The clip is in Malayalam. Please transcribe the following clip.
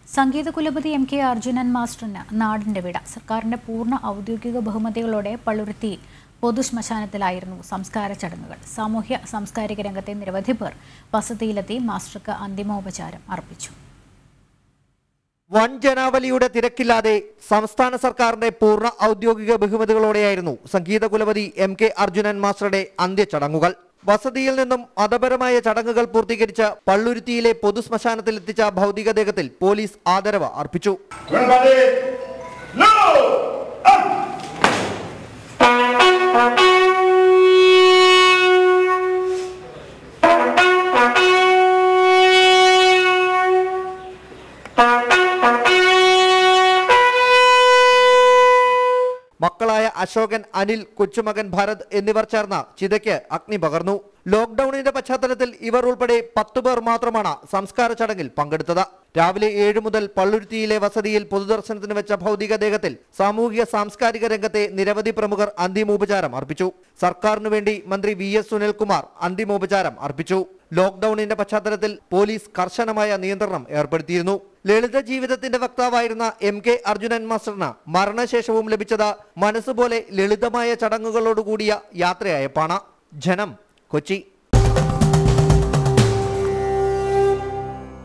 സംഗീത കുലപതി എം കെ അർജുനൻ മാസ്റ്ററിന് നാടിന്റെ വിട. സർക്കാരിന്റെ പൂർണ്ണ ഔദ്യോഗിക ബഹുമതികളോടെ പള്ളുരുത്തി പൊതുശ്മശാനത്തിലായിരുന്നു സംസ്കാര ചടങ്ങുകൾ. സാമൂഹ്യ സാംസ്കാരിക രംഗത്തെ നിരവധി പേർ വസതിയിലെത്തി മാസ്റ്റർക്ക് അന്തിമോപചാരം അർപ്പിച്ചു. വൻ ജനാവലിയുടെ തിരക്കില്ലാതെ സംസ്ഥാന സർക്കാരിന്റെ പൂർണ്ണ ഔദ്യോഗിക ബഹുമതികളോടെയായിരുന്നു സംഗീത കുലപതി എം കെ അർജുനൻ മാസ്റ്ററുടെ അന്ത്യചടങ്ങുകൾ. വസതിയിൽ നിന്നും മതപരമായ ചടങ്ങുകൾ പൂർത്തീകരിച്ച് പള്ളുരുത്തിയിലെ പൊതുശ്മശാനത്തിലെത്തിച്ച ഭൗതികദേഹത്തിൽ പോലീസ് ആദരവ് അർപ്പിച്ചു. മക്കളായ അശോകൻ, അനിൽ, കൊച്ചുമകൻ ഭരത് എന്നിവർ ചേർന്ന ചിതയ്ക്ക് അഗ്നി പകർന്നു. ലോക്ക്ഡൌണിന്റെ പശ്ചാത്തലത്തിൽ ഇവർ ഉൾപ്പെടെ 10 പേർ മാത്രമാണ് സംസ്കാര ചടങ്ങിൽ പങ്കെടുത്തത്. രാവിലെ 7 മുതൽ പള്ളുരുത്തിയിലെ വസതിയിൽ പൊതുദർശനത്തിന് വെച്ച ഭൗതികദേഹത്തിൽ സാമൂഹിക സാംസ്കാരിക രംഗത്തെ നിരവധി പ്രമുഖർ അന്തിമോപചാരം അർപ്പിച്ചു. സർക്കാരിനു വേണ്ടി മന്ത്രി VS സുനിൽകുമാർ അന്തിമോപചാരം അർപ്പിച്ചു. ലോക്ക്ഡൌണിന്റെ പശ്ചാത്തലത്തിൽ പോലീസ് കർശനമായ നിയന്ത്രണം ഏർപ്പെടുത്തിയിരുന്നു. ലളിത ജീവിതത്തിന്റെ വക്താവായിരുന്ന എം കെ അർജുനൻ മാസ്റ്ററിന് മരണശേഷവും ലഭിച്ചത് മനസ്സുപോലെ ലളിതമായ ചടങ്ങുകളോടുകൂടിയ യാത്രയയപ്പാണ്. ജനം, കൊച്ചി.